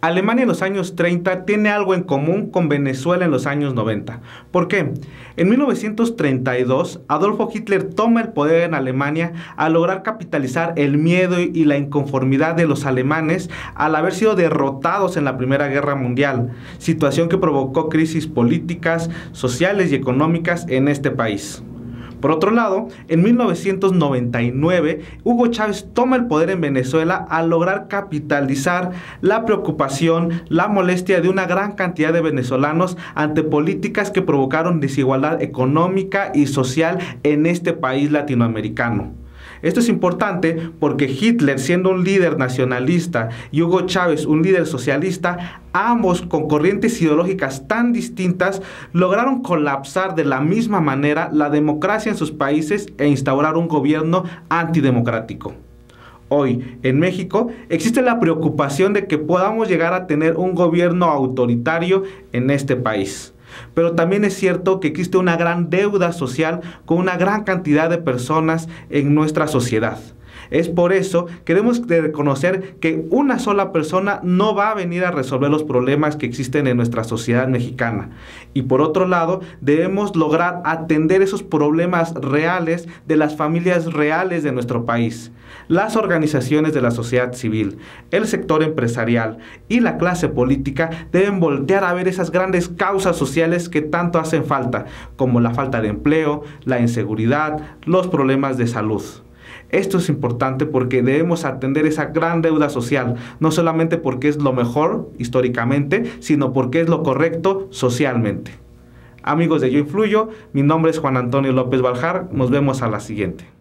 Alemania en los años 30 tiene algo en común con Venezuela en los años 90. ¿Por qué? En 1932, Adolfo Hitler toma el poder en Alemania al lograr capitalizar el miedo y la inconformidad de los alemanes al haber sido derrotados en la Primera Guerra Mundial, situación que provocó crisis políticas, sociales y económicas en este país. Por otro lado, en 1999, Hugo Chávez toma el poder en Venezuela al lograr capitalizar la preocupación, la molestia de una gran cantidad de venezolanos ante políticas que provocaron desigualdad económica y social en este país latinoamericano. Esto es importante porque Hitler, siendo un líder nacionalista, y Hugo Chávez, un líder socialista, ambos con corrientes ideológicas tan distintas, lograron colapsar de la misma manera la democracia en sus países e instaurar un gobierno antidemocrático. Hoy, en México, existe la preocupación de que podamos llegar a tener un gobierno autoritario en este país. Pero también es cierto que existe una gran deuda social con una gran cantidad de personas en nuestra sociedad. Es por eso que debemos reconocer que una sola persona no va a venir a resolver los problemas que existen en nuestra sociedad mexicana. Y por otro lado, debemos lograr atender esos problemas reales de las familias reales de nuestro país. Las organizaciones de la sociedad civil, el sector empresarial y la clase política deben voltear a ver esas grandes causas sociales que tanto hacen falta, como la falta de empleo, la inseguridad, los problemas de salud. Esto es importante porque debemos atender esa gran deuda social, no solamente porque es lo mejor históricamente, sino porque es lo correcto socialmente. Amigos de Yo Influyo, mi nombre es Juan Antonio López Baljar, nos vemos a la siguiente.